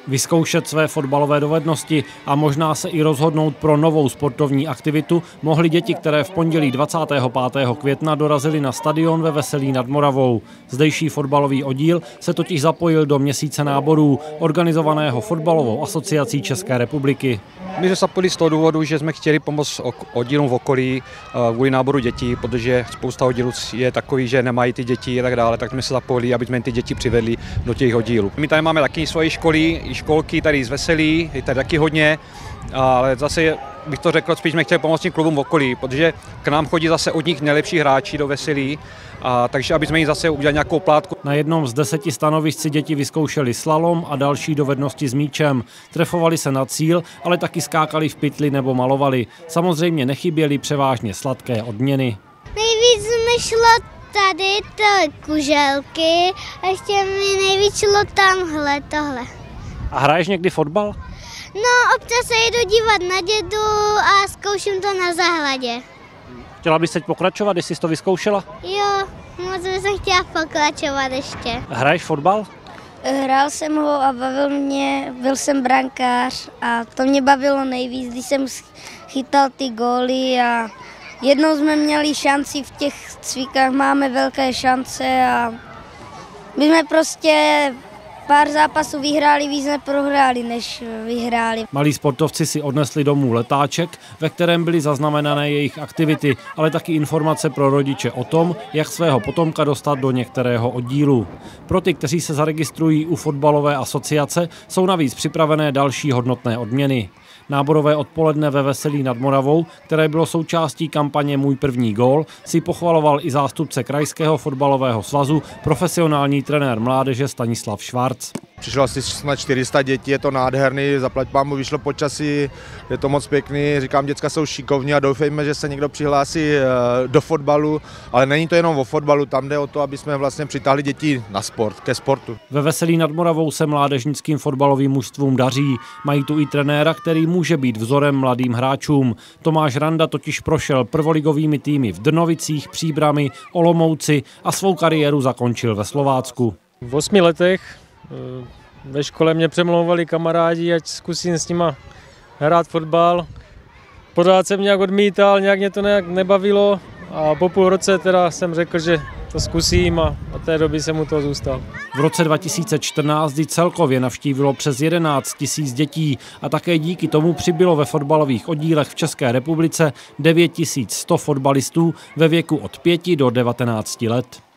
Vyzkoušet své fotbalové dovednosti a možná se i rozhodnout pro novou sportovní aktivitu mohly děti, které v pondělí 25. května dorazily na stadion ve Veselí nad Moravou. Zdejší fotbalový oddíl se totiž zapojil do měsíce náborů, organizovaného Fotbalovou asociací České republiky. My jsme se zapojili z toho důvodu, že jsme chtěli pomoct oddílům v okolí kvůli náboru dětí, protože spousta oddílů je takový, že nemají ty děti a tak dále, tak jsme se zapojili, aby jsme ty děti přivedli do těch oddílů. My tady máme taky svoje školy, i školky tady z Veselí, je tady taky hodně, ale zase bych to řekl, spíš jsme chtěli pomoct tím klubům v okolí, protože k nám chodí zase od nich nejlepší hráči do Veselí, takže aby jsme jim zase udělali nějakou plátku. Na jednom z 10 stanovišť si děti vyzkoušeli slalom a další dovednosti s míčem. Trefovali se na cíl, ale taky skákali v pytli nebo malovali. Samozřejmě nechyběly převážně sladké odměny. Nejvíc mi šlo tady kuželky a ještě mi nejvíc šlo tohle. A hraješ někdy fotbal? No, občas se jdu dívat na dědu a zkouším to na zahradě. Chtěla bys teď pokračovat, jestli jsi to vyzkoušela? Jo, moc bych chtěla pokračovat ještě. Hraješ fotbal? Hrál jsem ho a bavil mě, byl jsem brankář a to mě bavilo nejvíc, když jsem chytal ty góly a jednou jsme měli šanci v těch cvikách, máme velké šance a my jsme prostě pár zápasů vyhráli, víc neprohráli, než vyhráli. Malí sportovci si odnesli domů letáček, ve kterém byly zaznamenané jejich aktivity, ale taky informace pro rodiče o tom, jak svého potomka dostat do některého oddílu. Pro ty, kteří se zaregistrují u Fotbalové asociace, jsou navíc připravené další hodnotné odměny. Náborové odpoledne ve Veselí nad Moravou, které bylo součástí kampaně Můj první gól, si pochvaloval i zástupce Krajského fotbalového svazu, profesionální trenér mládeže Stanislav Švarc. Přišlo asi snad 400 dětí, je to nádherný, zaplať pámu, vyšlo počasí, je to moc pěkný, říkám, děcka jsou šikovní a doufejme, že se někdo přihlásí do fotbalu, ale není to jenom o fotbalu, tam jde o to, aby jsme vlastně přitáhli děti na sport, ke sportu. Ve Veselí nad Moravou se mládežnickým fotbalovým mužstvům daří, mají tu i trenéra, který může být vzorem mladým hráčům. Tomáš Randa totiž prošel prvoligovými týmy v Drnovicích, Příbrami, Olomouci a svou kariéru zakončil ve Slovácku. V 8 letech ve škole mě přemlouvali kamarádi, ať zkusím s nima hrát fotbal. Pořád jsem nějak odmítal, nějak mě to nebavilo a po půl roce teda jsem řekl, že to zkusím a od té doby jsem u toho zůstal. V roce 2014 celkově navštívilo přes 11 000 dětí a také díky tomu přibylo ve fotbalových oddílech v České republice 9100 fotbalistů ve věku od 5 do 19 let.